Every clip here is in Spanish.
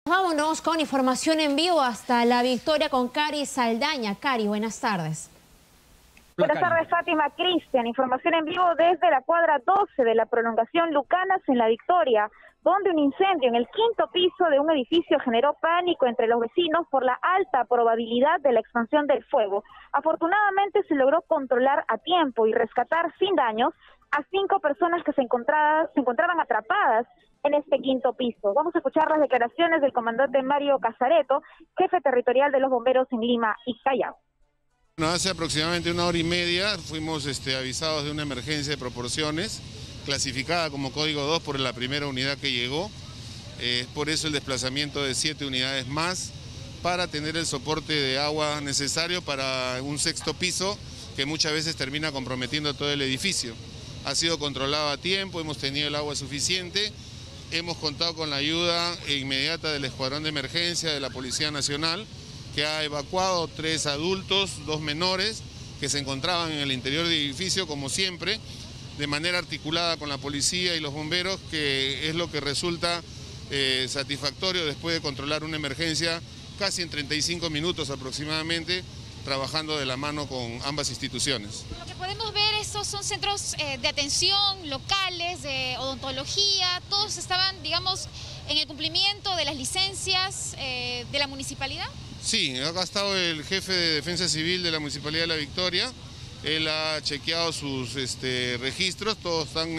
Vámonos con información en vivo hasta La Victoria con Cari Saldaña. Cari, buenas tardes. Buenas tardes, Fátima. Cristian, información en vivo desde la cuadra 12 de la prolongación Lucanas en La Victoria, donde un incendio en el quinto piso de un edificio generó pánico entre los vecinos por la alta probabilidad de la expansión del fuego. Afortunadamente se logró controlar a tiempo y rescatar sin daños a 5 personas que se encontraban atrapadas en este quinto piso. Vamos a escuchar las declaraciones del comandante Mario Casareto, jefe territorial de los bomberos en Lima y Callao. Bueno, hace aproximadamente 1 hora y media fuimos avisados de una emergencia de proporciones, clasificada como código 2 por la primera unidad que llegó. Por eso el desplazamiento de 7 unidades más para tener el soporte de agua necesario para un sexto piso que muchas veces termina comprometiendo todo el edificio. Ha sido controlado a tiempo, hemos tenido el agua suficiente, hemos contado con la ayuda inmediata del Escuadrón de Emergencia de la Policía Nacional, que ha evacuado 3 adultos, 2 menores, que se encontraban en el interior del edificio, como siempre, de manera articulada con la policía y los bomberos, que es lo que resulta satisfactorio después de controlar una emergencia casi en 35 minutos aproximadamente, trabajando de la mano con ambas instituciones. Lo que podemos ver, estos son centros de atención locales, de odontología, todos estaban, digamos, en el cumplimiento de las licencias de la municipalidad. Sí, acá ha estado el jefe de Defensa Civil de la Municipalidad de La Victoria. Él ha chequeado sus registros, todos están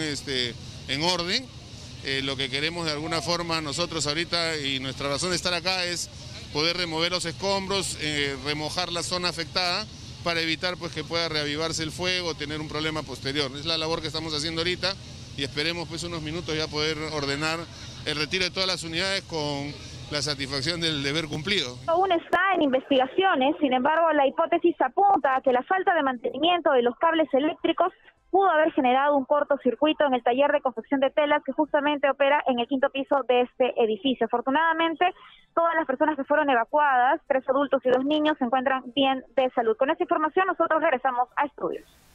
en orden. Lo que queremos de alguna forma nosotros ahorita, y nuestra razón de estar acá, es poder remover los escombros, remojar la zona afectada para evitar pues que pueda reavivarse el fuego o tener un problema posterior. Es la labor que estamos haciendo ahorita y esperemos pues unos minutos ya poder ordenar el retiro de todas las unidades con la satisfacción del deber cumplido. Aún está en investigaciones, sin embargo la hipótesis apunta a que la falta de mantenimiento de los cables eléctricos pudo haber generado un cortocircuito en el taller de confección de telas que justamente opera en el quinto piso de este edificio. Afortunadamente, todas las personas que fueron evacuadas, 3 adultos y 2 niños, se encuentran bien de salud. Con esta información nosotros regresamos a estudios.